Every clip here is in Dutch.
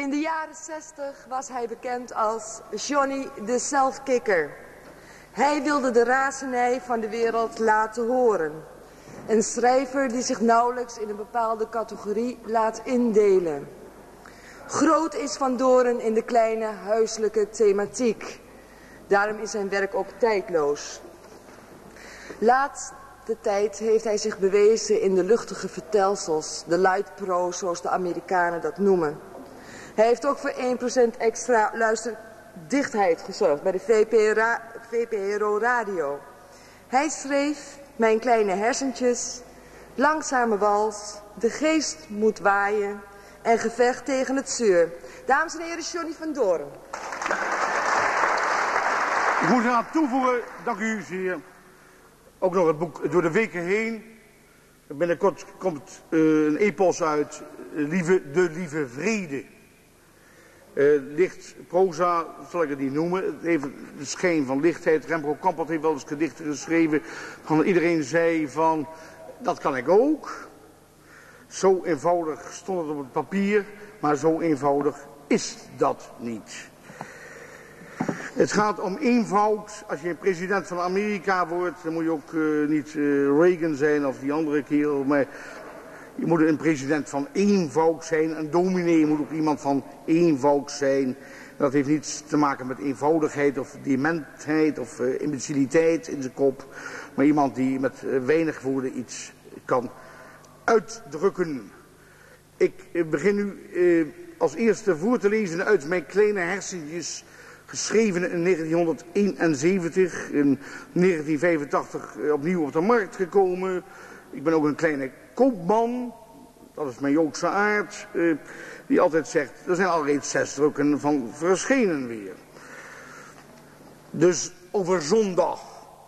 In de jaren 60 was hij bekend als Johnny de Selfkicker. Hij wilde de razernij van de wereld laten horen. Een schrijver die zich nauwelijks in een bepaalde categorie laat indelen. Groot is Van Doren in de kleine huiselijke thematiek. Daarom is zijn werk ook tijdloos. Laatste tijd heeft hij zich bewezen in de luchtige vertelsels, de light prose zoals de Amerikanen dat noemen. Hij heeft ook voor 1% extra luisterdichtheid gezorgd bij de VPRO Radio. Hij schreef Mijn kleine hersentjes, Langzame wals, De geest moet waaien en Gevecht tegen het zeur. Dames en heren, Johnny van Doren. Ik moet eraan toevoegen, dank u zeer, ook nog het boek Door de weken heen. Binnenkort komt een epos uit, De Lieve Vrede. Licht, proza, zal ik het niet noemen. Het heeft de schijn van lichtheid. Remco Kampert heeft wel eens gedichten geschreven. Van iedereen zei van, dat kan ik ook. Zo eenvoudig stond het op het papier, maar zo eenvoudig is dat niet. Het gaat om eenvoud. Als je een president van Amerika wordt, dan moet je ook niet Reagan zijn of die andere kerel, maar je moet een president van eenvoud zijn. Een dominee moet ook iemand van eenvoud zijn. Dat heeft niets te maken met eenvoudigheid of dementheid of imbeciliteit in zijn kop. Maar iemand die met weinig woorden iets kan uitdrukken. Ik begin nu als eerste voor te lezen uit Mijn kleine hersentjes. Geschreven in 1971, in 1985 opnieuw op de markt gekomen. Ik ben ook een kleine koopman, dat is mijn Joodse aard, die altijd zegt, er zijn al reeds 6 drukken van verschenen weer. Dus over zondag.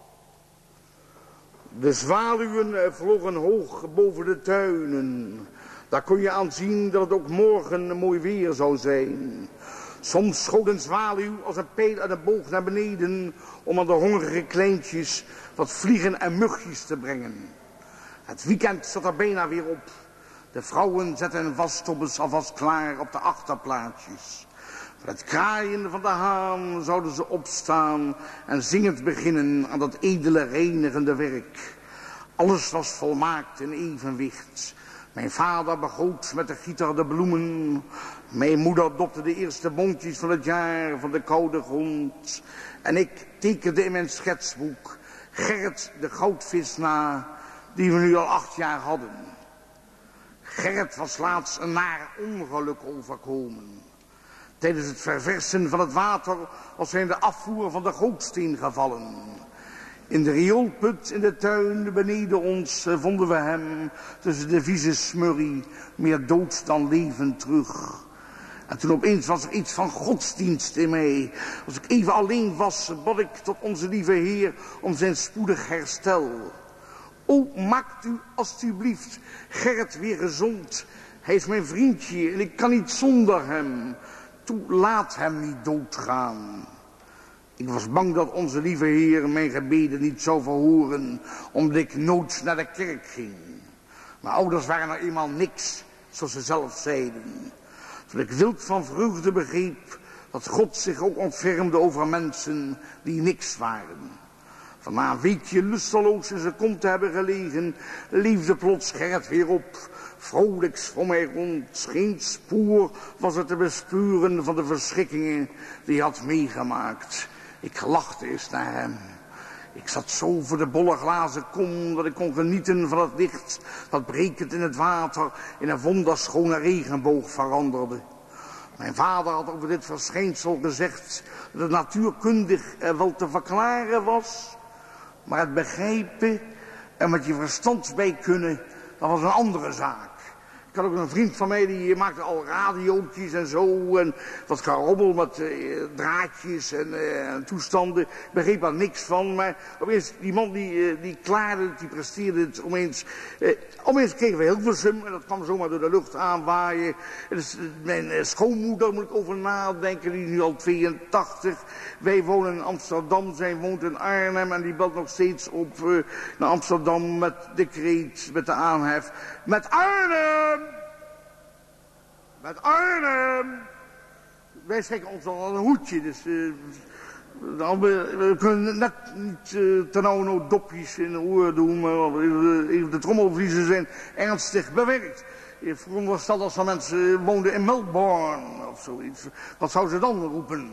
De zwaluwen vlogen hoog boven de tuinen. Daar kon je aan zien dat het ook morgen mooi weer zou zijn. Soms schoot een zwaluw als een pijl uit een boog naar beneden om aan de hongerige kleintjes wat vliegen en mugjes te brengen. Het weekend zat er bijna weer op. De vrouwen zetten hun wasstobbes alvast klaar op de achterplaatsjes. Met het kraaien van de haan zouden ze opstaan en zingend beginnen aan dat edele reinigende werk. Alles was volmaakt in evenwicht. Mijn vader begoot met de gieter de bloemen. Mijn moeder dopte de eerste bontjes van het jaar van de koude grond. En ik tekende in mijn schetsboek Gerrit de goudvis na, die we nu al 8 jaar hadden. Gerrit was laatst een naar ongeluk overkomen. Tijdens het verversen van het water was hij in de afvoer van de gootsteen gevallen. In de rioolput in de tuin beneden ons vonden we hem tussen de vieze smurrie, meer dood dan levend terug. En toen opeens was er iets van godsdienst in mij. Als ik even alleen was, bad ik tot onze lieve Heer om zijn spoedig herstel. O, maakt u alstublieft Gerrit weer gezond. Hij is mijn vriendje en ik kan niet zonder hem. Toe, laat hem niet doodgaan. Ik was bang dat onze lieve Heer mijn gebeden niet zou verhoren, omdat ik nooit naar de kerk ging. Mijn ouders waren nou eenmaal niks, zoals ze zelf zeiden. Toen ik wild van vreugde begreep dat God zich ook ontfermde over mensen die niks waren. Van na een weekje lusteloos in zijn kont te hebben gelegen, liefde plots Gerrit weer op. Vrolijk zwom hij rond, geen spoor was er te bespeuren van de verschrikkingen die hij had meegemaakt. Ik lachte eens naar hem. Ik zat zo voor de bolle glazen kom dat ik kon genieten van het licht dat brekend in het water in een wonderschone regenboog veranderde. Mijn vader had over dit verschijnsel gezegd dat het natuurkundig wel te verklaren was, maar het begrijpen en met je verstand bij kunnen, dat was een andere zaak. Ik had ook een vriend van mij, die maakte al radiootjes en zo. En wat gerobbel met draadjes en toestanden. Ik begreep daar niks van. Maar opeens, die man die klaarde het, die presteerde het opeens kregen we Hilversum. En dat kwam zomaar door de lucht aanwaaien. En dus, mijn schoonmoeder moet ik over nadenken, die is nu al 82. Wij wonen in Amsterdam, zij woont in Arnhem. En die belt nog steeds op naar Amsterdam met de kreet, met de aanhef. Met Arnhem! Met Arnhem! wij schrikken ons al een hoedje, dus we kunnen net niet ternauwernood dopjes in de oor doen, maar even de trommelvliezen zijn ernstig bewerkt. Ik veronderstel als er mensen woonden in Melbourne of zoiets, wat zou ze dan roepen?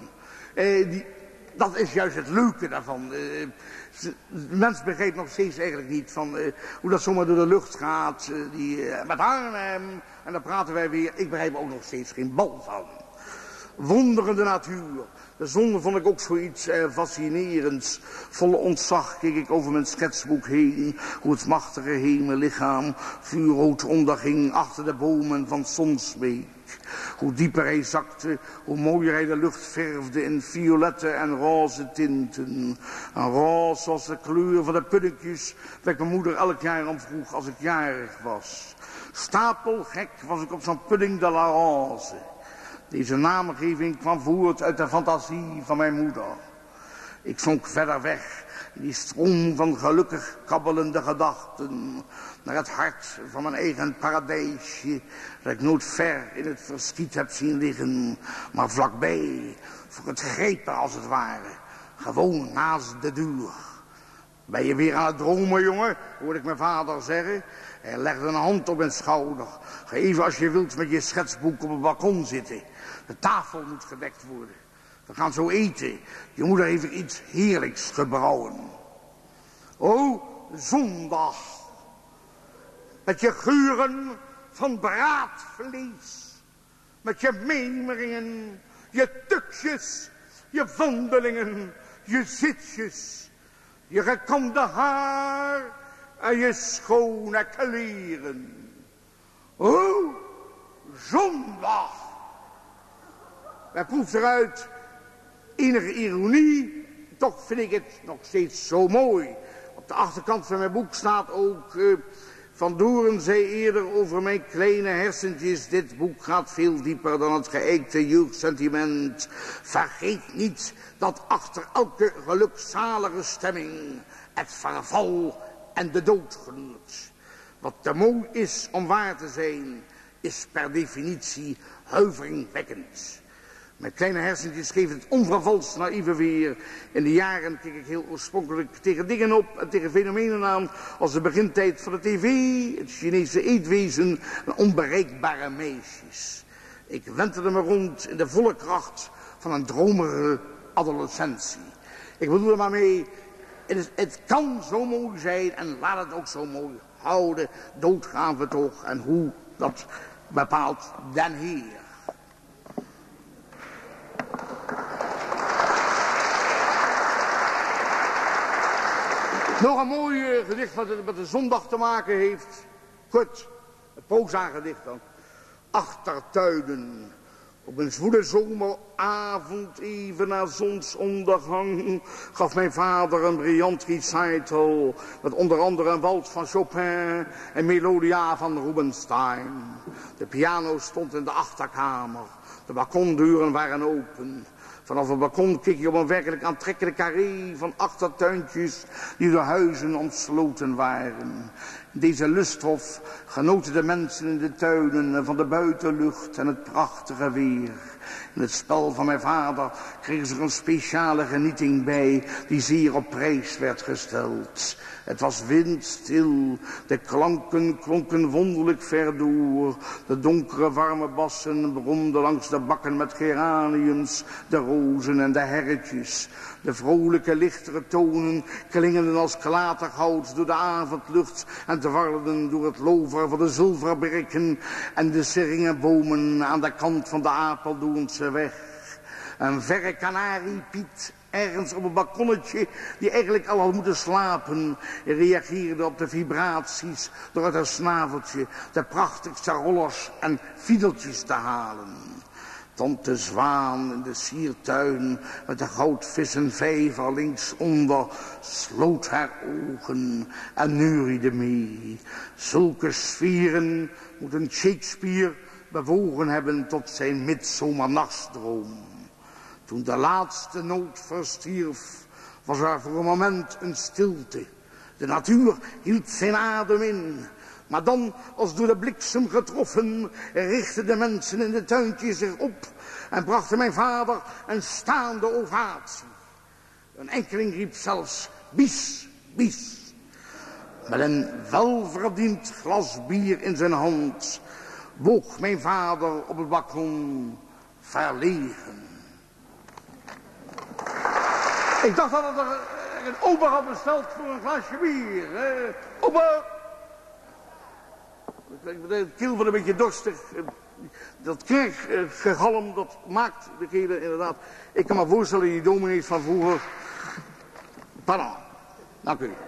Dat is juist het leuke daarvan. De mens begrijpt nog steeds eigenlijk niet van hoe dat zomaar door de lucht gaat. Met Arnhem, en dan praten wij weer. Ik begrijp ook nog steeds geen bal van. Wonderende natuur. De zon vond ik ook zoiets fascinerends. Vol ontzag keek ik over mijn schetsboek heen. Hoe het machtige hemellichaam vuurrood onderging achter de bomen van Sonsbeek. Hoe dieper hij zakte, hoe mooier hij de lucht verfde in violette en roze tinten. En roze was de kleur van de puddingjes waar ik mijn moeder elk jaar om vroeg als ik jarig was. Stapelgek was ik op zo'n pudding de la rose. Deze naamgeving kwam voort uit de fantasie van mijn moeder. Ik zonk verder weg in die stroom van gelukkig kabbelende gedachten naar het hart van mijn eigen paradijsje, dat ik nooit ver in het verschiet heb zien liggen, maar vlakbij, voor het grepen als het ware, gewoon naast de deur. Ben je weer aan het dromen, jongen, hoorde ik mijn vader zeggen. Hij legde een hand op mijn schouder. Ga even als je wilt met je schetsboek op het balkon zitten. De tafel moet gedekt worden. We gaan zo eten. Je moeder heeft er iets heerlijks gebrouwen. O, zondag. Met je geuren van braadvlees. Met je mijmeringen, je tukjes, je wandelingen, je zitjes, je gekamde haar en je schone kleren. O, zondag. Wij proeft eruit enige ironie, toch vind ik het nog steeds zo mooi. Op de achterkant van mijn boek staat ook, Van Doren zei eerder over mijn kleine hersentjes, dit boek gaat veel dieper dan het geëikte jeugdsentiment. Vergeet niet dat achter elke gelukzalige stemming het verval en de dood gluurt. Wat te mooi is om waar te zijn, is per definitie huiveringwekkend. Mijn kleine hersentjes geven het onvervalst naïeve weer. In de jaren keek ik heel oorspronkelijk tegen dingen op en tegen fenomenen aan als de begintijd van de tv, het Chinese eetwezen en onbereikbare meisjes. Ik wentelde me rond in de volle kracht van een dromerige adolescentie. Ik bedoel er maar mee, het kan zo mooi zijn en laat het ook zo mooi houden. Dood gaan we toch en hoe, dat bepaalt den Heer. Nog een mooi gedicht wat met de zondag te maken heeft. Kort, het proza-gedicht dan. Achtertuinen. Op een zwoele zomeravond, even na zonsondergang, gaf mijn vader een briljant recital met onder andere een wals van Chopin en Melodia van Rubinstein. De piano stond in de achterkamer. De balkondeuren waren open. Vanaf het balkon keek je op een werkelijk aantrekkelijk carré van achtertuintjes die door huizen omsloten waren. In deze lusthof genoten de mensen in de tuinen van de buitenlucht en het prachtige weer. In het spel van mijn vader kregen ze er een speciale genieting bij die zeer op prijs werd gesteld. Het was windstil, de klanken klonken wonderlijk ver door. De donkere warme bassen bromden langs de bakken met geraniums, de rozen en de herretjes. De vrolijke lichtere tonen klingenden als klatergoud door de avondlucht en dwarrelden door het lover van de zilverberken en de seringenbomen aan de kant van de Apeldoornse weg. Een verre kanariepiet ergens op een balkonnetje die eigenlijk al had moeten slapen, reageerde op de vibraties door uit haar snaveltje de prachtigste rollers en fiedeltjes te halen. Tante Zwaan in de siertuin met de goudvissenvijver linksonder sloot haar ogen en neuriede mee. Zulke sferen moet een Shakespeare bewogen hebben tot zijn midzomernachtsdroom. Toen de laatste noot verstierf, was er voor een moment een stilte. De natuur hield zijn adem in. Maar dan, als door de bliksem getroffen, richtten de mensen in de tuintjes zich op en brachten mijn vader een staande ovatie. Een enkeling riep zelfs, bis, bis. Met een welverdiend glas bier in zijn hand boog mijn vader op het balkon verlegen. Ik dacht dat er een ober had besteld voor een glaasje bier. Ober! De keel wordt een beetje dorstig. Dat krijggegalm, dat maakt degene inderdaad. Ik kan me voorstellen, die dominees van vroeger. Pardon, dank u.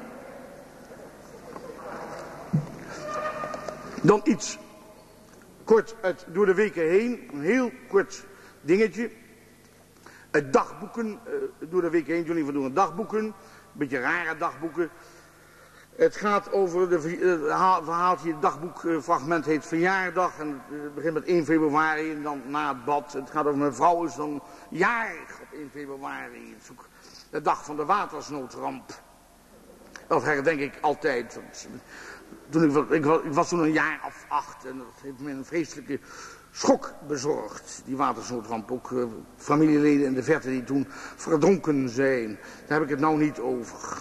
Dan iets kort uit door de weken heen. Een heel kort dingetje. Het dagboeken, door de weken heen, jullie van doen dagboeken. Een beetje rare dagboeken. Het gaat over het verhaaltje, het dagboekfragment heet verjaardag. En het begint met 1 februari en dan na het bad. Het gaat over mijn vrouw is dan jarig op 1 februari. Het is ook de dag van de watersnoodramp. Dat herdenk ik altijd. Ik was toen een jaar of 8 en dat heeft me een vreselijke schok bezorgd. Die watersnoodramp. Ook familieleden in de verte die toen verdronken zijn. Daar heb ik het nou niet over.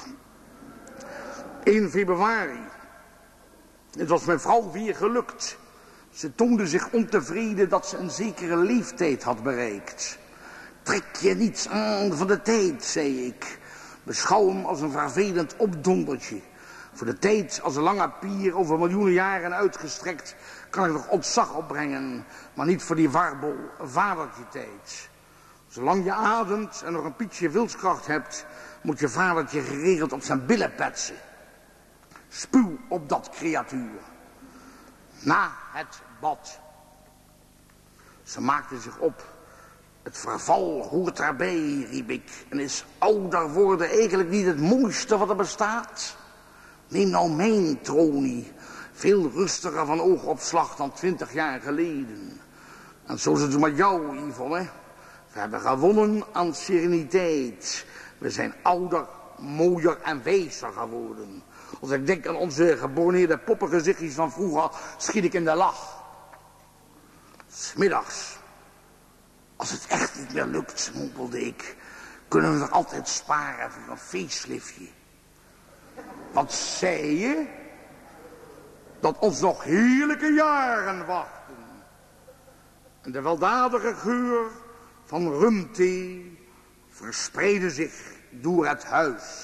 1 februari. Het was mijn vrouw weer gelukt. Ze toonde zich ontevreden dat ze een zekere leeftijd had bereikt. Trek je niets aan van de tijd, zei ik. Beschouw hem als een vervelend opdondertje. Voor de tijd als een lange pier over miljoenen jaren uitgestrekt kan ik nog ontzag opbrengen, maar niet voor die warbel vadertje tijd. Zolang je ademt en nog een pietje wilskracht hebt, moet je vadertje geregeld op zijn billen petsen. Spuw op dat creatuur. Na het bad. Ze maakte zich op. Het verval hoort erbij, riep ik. En is ouder worden eigenlijk niet het mooiste wat er bestaat? Neem nou mijn tronie. Veel rustiger van oogopslag dan 20 jaar geleden. En zo is het met jou, Yvonne. We hebben gewonnen aan sereniteit. We zijn ouder, mooier en wijzer geworden. Als ik denk aan onze geborneerde poppengezichtjes van vroeger, schiet ik in de lach. 'S Middags, als het echt niet meer lukt, mompelde ik, kunnen we nog altijd sparen voor een feestliftje. Wat zei je? Dat ons nog heerlijke jaren wachten. En de weldadige geur van rumthee verspreidde zich door het huis.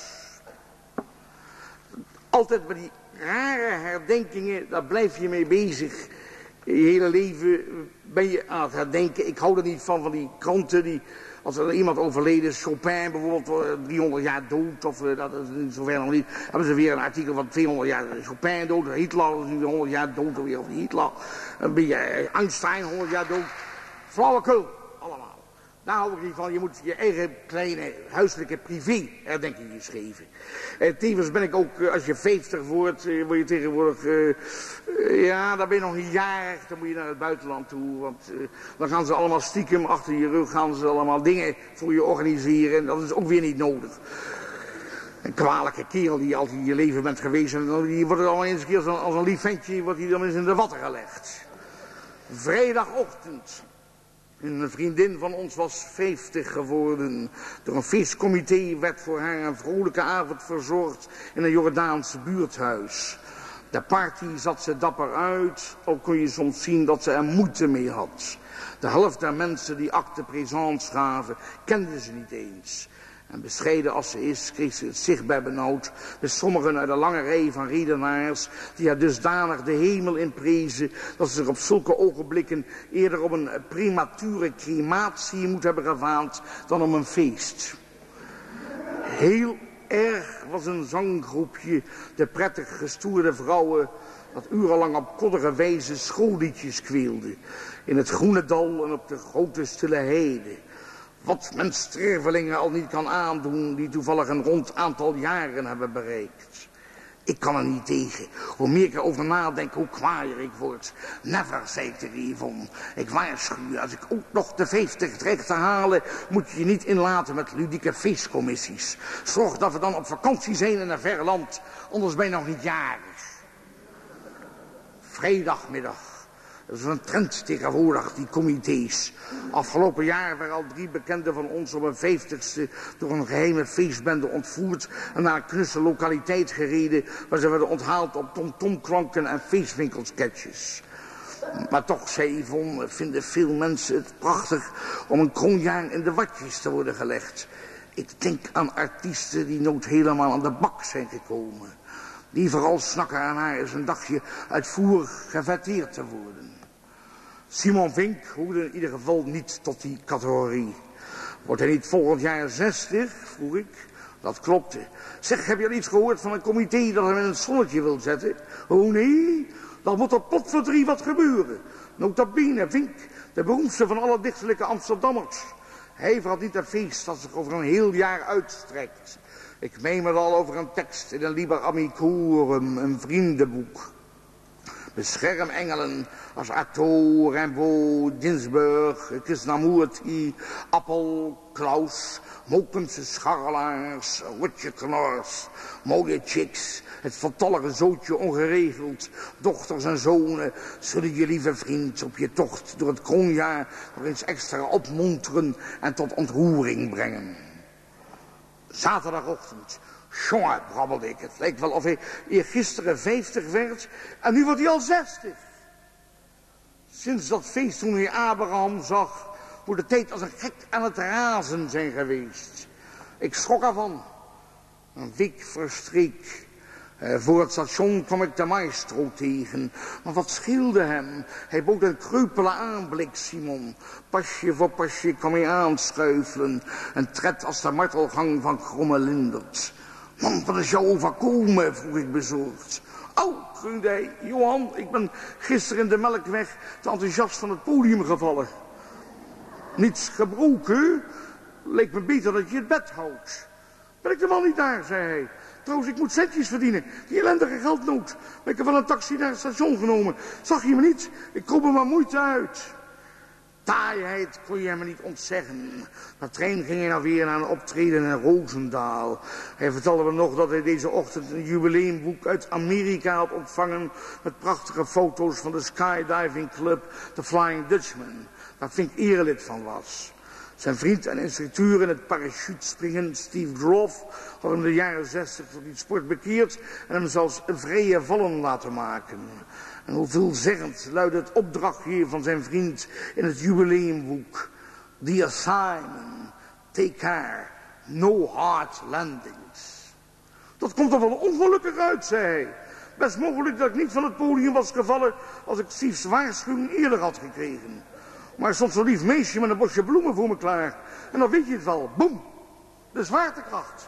Altijd bij die rare herdenkingen, daar blijf je mee bezig. Je hele leven ben je aan het herdenken. Ik hou er niet van die kranten die, als er iemand overleden is, Chopin bijvoorbeeld, 300 jaar dood, of dat is niet zover nog niet, hebben ze weer een artikel van 200 jaar Chopin dood, Hitler is nu 100 jaar dood, weer of Hitler, een beetje Einstein 100 jaar dood, flauwekul, allemaal. Daar hou ik niet van, je moet je eigen kleine huiselijke privé herdenkingen geven. Tevens ben ik ook, als je 50 wordt, word je tegenwoordig, ja, dan ben je nog niet jarig, dan moet je naar het buitenland toe. Want dan gaan ze allemaal stiekem achter je rug, gaan ze allemaal dingen voor je organiseren. En dat is ook weer niet nodig. Een kwalijke kerel die altijd in je leven bent geweest, en die wordt er al eens een keer als een lief ventje, wordt hij dan eens in de watten gelegd. Vrijdagochtend. Een vriendin van ons was 50 geworden. Door een feestcomité werd voor haar een vrolijke avond verzorgd in een Jordaans buurthuis. De party zat ze dapper uit, al kon je soms zien dat ze er moeite mee had. De helft der mensen die acte présence gaven, kenden ze niet eens. En bescheiden als ze is, kreeg ze het zichtbaar benauwd met sommigen uit de lange rij van redenaars die haar dusdanig de hemel in prezen dat ze zich op zulke ogenblikken eerder op een premature crematie moet hebben gewaand dan om een feest. Heel erg was een zanggroepje, de prettig gestoerde vrouwen, dat urenlang op koddige wijze schoolliedjes kweelde, in het groene dal en op de grote stille heide. Wat men stervelingen al niet kan aandoen die toevallig een rond aantal jaren hebben bereikt. Ik kan er niet tegen. Hoe meer ik erover nadenk, hoe kwaaier ik word. Never, zei ik tegen Yvonne. Ik waarschuw je, als ik ook nog de 50 dreig te halen, moet je je niet inlaten met ludieke feestcommissies. Zorg dat we dan op vakantie zijn in een ver land, anders ben je nog niet jarig. Vrijdagmiddag. Dat is een trend tegenwoordig, die comité's. Afgelopen jaar waren al 3 bekenden van ons op een 50ste door een geheime feestbende ontvoerd en naar een knusse lokaliteit gereden waar ze werden onthaald op tomtomklanken en feestwinkelsketjes. Maar toch, zei Yvonne, vinden veel mensen het prachtig om een kroonjaar in de watjes te worden gelegd. Ik denk aan artiesten die nooit helemaal aan de bak zijn gekomen. Die vooral snakken aan haar eens een dagje uitvoerig gevetteerd te worden. Simon Vink hoorde in ieder geval niet tot die categorie. Wordt hij niet volgend jaar 60? Vroeg ik. Dat klopte. Zeg, heb je al iets gehoord van een comité dat hem in het zonnetje wil zetten? Oh nee, dan moet er potverdrie wat gebeuren. Nota bene, Vink, de beroemdste van alle dichterlijke Amsterdammers. Hij verhaalt niet een feest dat zich over een heel jaar uitstrekt. Ik meen me al over een tekst in een Liber Amicorum, een vriendenboek. Beschermengelen als Artaud, Rimbaud, Ginsberg, Krishnamurti, Appel, Klaus, Mokense scharrelaars, rotjeknors, mooie chicks, het voltallige zootje ongeregeld, dochters en zonen, zullen je lieve vriend op je tocht door het kroonjaar nog eens extra opmonteren en tot ontroering brengen. Zaterdagochtend. Jongen, brabbelde ik. Het lijkt wel of hij eergisteren 50 werd en nu wordt hij al 60. Sinds dat feest toen hij Abraham zag, moet de tijd als een gek aan het razen zijn geweest. Ik schrok ervan. Een week verstreek. Voor het station kwam ik de maestro tegen. Maar wat scheelde hem? Hij bood een kreupele aanblik, Simon. Pasje voor pasje kwam hij aanschuifelen. Een tred als de martelgang van Kromme Lindert. Man, wat is jou overkomen? Vroeg ik bezorgd. Oh, kreunde hij. Johan, ik ben gisteren in de Melkweg te enthousiast van het podium gevallen. Niets gebroken? Leek me beter dat je het bed houdt. Ben ik de man niet daar, zei hij. Trouwens, ik moet centjes verdienen. Die ellendige geldnood. Ben ik er van een taxi naar het station genomen. Zag je me niet? Ik kom er maar moeite uit. Taaiheid kon je hem niet ontzeggen. De trein ging hij nou weer naar een optreden in Roosendaal. Hij vertelde me nog dat hij deze ochtend een jubileumboek uit Amerika had ontvangen met prachtige foto's van de skydiving club The Flying Dutchman. Daar Vink erelid van was. Zijn vriend en instructeur in het parachutespringen, Steve Groff, had hem in de jaren 60 tot die sport bekeerd en hem zelfs een vrije vallen laten maken. En hoe veelzeggend luidde het opdrachtje van zijn vriend in het jubileumboek. Dear Simon, take care, no hard landings. Dat komt er wel ongelukkig uit, zei hij. Best mogelijk dat ik niet van het podium was gevallen als ik Steve's waarschuwing eerder had gekregen. Maar er stond zo'n lief meisje met een bosje bloemen voor me klaar. En dan weet je het wel, boem, de zwaartekracht.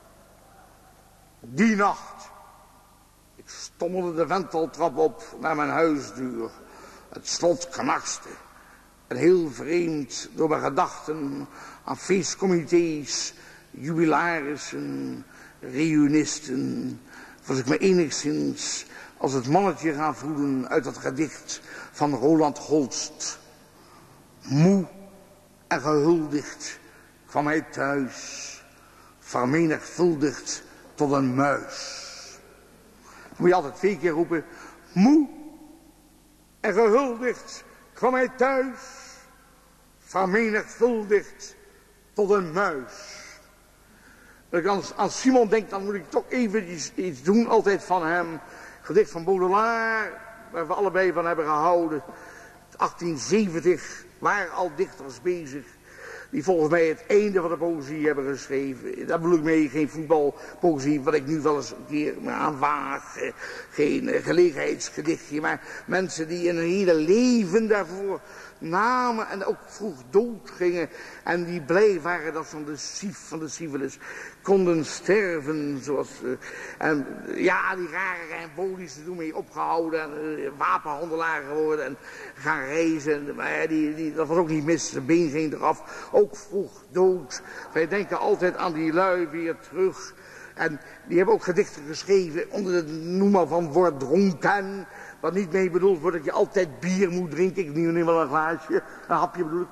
Die nacht. Ik stommelde de wenteltrap op naar mijn huisdeur. Het slot knarste. En heel vreemd door mijn gedachten aan feestcomité's, jubilarissen, reunisten, was ik me enigszins als het mannetje gaan voelen uit het gedicht van Roland Holst. Moe en gehuldigd kwam hij thuis, vermenigvuldigd tot een muis. Dan moet je altijd 2 keer roepen, moe en gehuldigd kwam hij thuis, vermenigvuldigd tot een muis. Als ik aan Simon denk, dan moet ik toch even iets doen, altijd van hem. Gedicht van Baudelaire, waar we allebei van hebben gehouden. 1870 waren al dichters bezig die volgens mij het einde van de poëzie hebben geschreven. Daar bedoel ik mee geen voetbalpoëzie, wat ik nu wel eens een keer me aan waag. Geen gelegenheidsgedichtje, maar mensen die in hun hele leven daarvoor namen en ook vroeg dood gingen. En die blij waren dat van de syfilis konden sterven. Zoals, en ja, die rare Rijnbodi's doen mee opgehouden en wapenhandelaar geworden en gaan reizen. Maar dat was ook niet mis, de been ging eraf. Ook vroeg dood. Wij denken altijd aan die lui weer terug. En die hebben ook gedichten geschreven onder de noemer van word dronken. Wat niet mee bedoeld wordt dat je altijd bier moet drinken. Ik neem wel een glaasje, een hapje bedoel ik.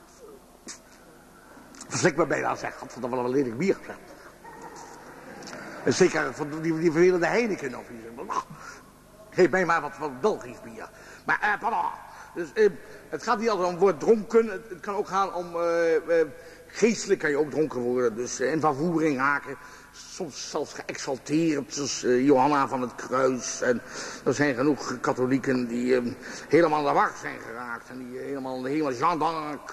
Verslik me bijna zeg, had dat wel een lelijk bier gezegd. En zeker van die vervelende Heineken of iets. Geef mij maar wat Belgisch bier. Maar pardon. Dus het gaat niet altijd om woord dronken. Het kan ook gaan om geestelijk kan je ook dronken worden. Dus in vervoering raken. Soms zelfs geëxalteerd. Zoals Johanna van het Kruis. En er zijn genoeg katholieken die helemaal aan de war zijn geraakt. En die helemaal Jeanne d'Arc.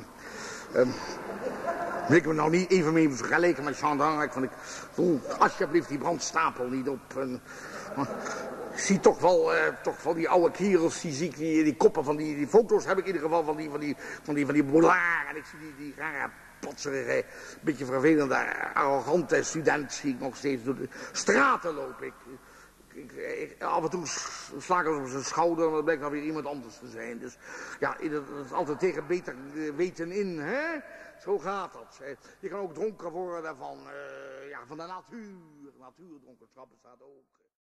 Wil ik me nou niet even mee vergelijken met Jeanne d'Arc. Want ik voel alsjeblieft die brandstapel niet op. Ik zie toch wel die oude kerels, die koppen van die foto's heb ik in ieder geval van die boulard. En ik zie die rare, potserige, beetje vervelende, arrogante student zie ik nog steeds door de straten lopen. Af en toe sla ik op zijn schouder en dan blijkt nou weer iemand anders te zijn. Dus ja, dat is altijd tegen beter weten in, hè? Zo gaat dat. Je kan ook dronken worden van de natuur. Natuurdronkenschap bestaat ook.